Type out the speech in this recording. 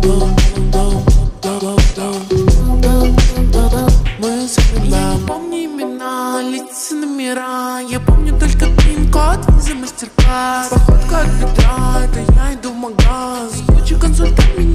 Мы запоминаем. Я не помню имена, лица, номера. Я помню только пин-код, виза, мастер-класс. Походка от бедра, это я иду в магаз. Куча консультант меня